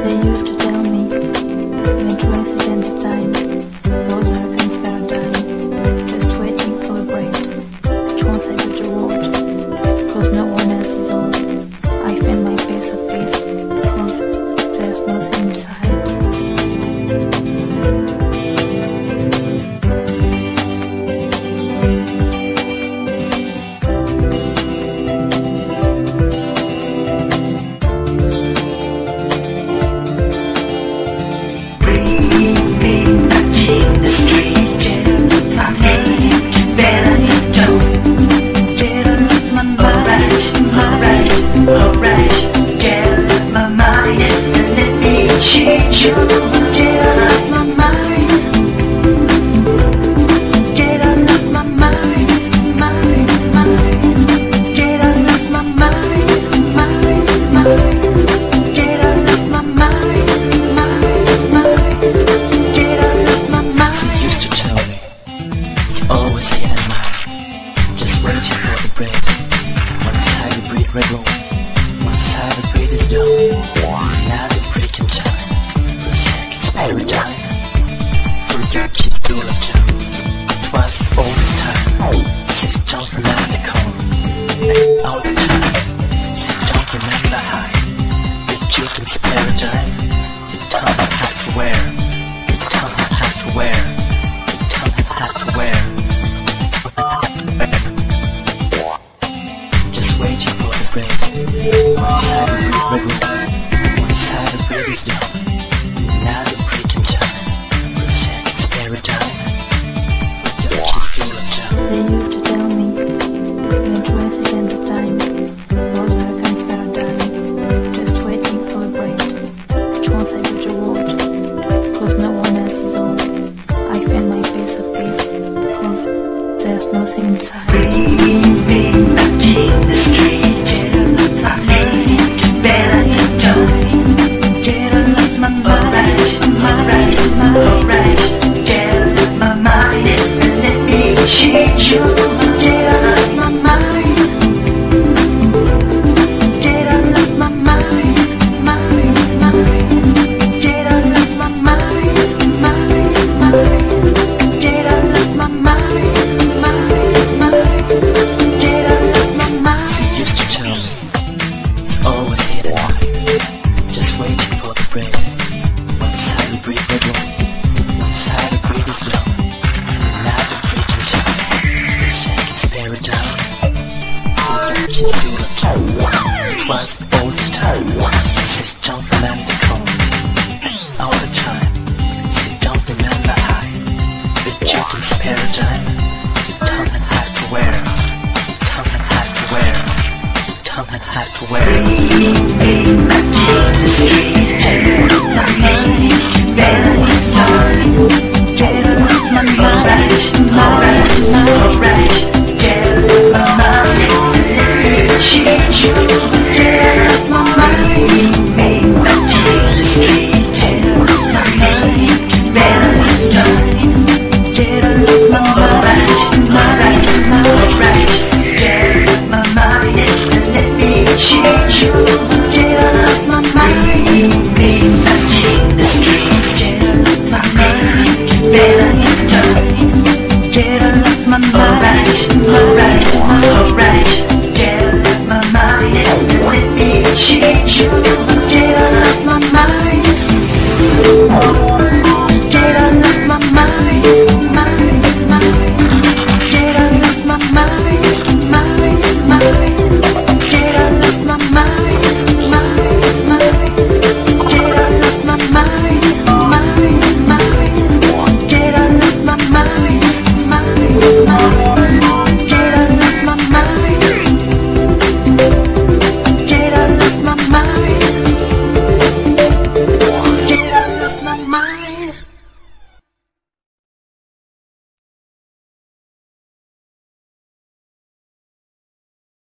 They used to tell me, when transcendence time, those Americans paradigm, just waiting for a break, which once I would reward, cause no one else is on. I find my peace at peace, cause there's nothing inside. Always here in mind, just waiting for the bread. One side the bread red roll, one side the bread is done. Now the breaking time, for a second's paradigm. For your kids do love jump, twice all this time. Says don't remember the call, all the time. Say don't remember how, the children's paradigm. You don't know how to wear, you don't know how to wear, you don't know how to wear. Just waiting for the break. One side of bread red roll, one side of bread is done. Now the breaking time, for a second's paradigm. Your kids do love jump. They used to tell me, when transcendence time, those Americans paradigm, just waiting for a break, which once I would reward, cause no one else is on. I find my peace at peace, cause there's nothing inside. Breathing back in the street, nothing to bear than done. Get out of my mind, alright. Get out of my mind and let me change you. Get out of my mind, get out of my mind, get out of my mind, get out of my mind. She used to tell me, it's always here at night, just waiting for the bread. One side of bread red roll, one side of bread is done. Now the breaking time, the second's paradigm. For your kids do love jump, twice all this time. Says don't remember the call, all the time. Says don't remember how, the children's paradigm. You don't know how to wear, you don't know how to wear, you don't know how to wear. Breathing back in the street, nothing to bear than done. Get out of my mind, alright. Get out of my mind and let me change you. Get out of my mind, back in the street, nothing to bear than done. Get out of my mind, alright. Get out of my mind and let me change you. Get out of my mind, back in the street, nothing to bear.